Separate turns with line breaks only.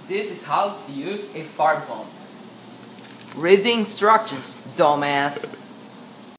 This is how to use a fart pump. Read the instructions, dumbass.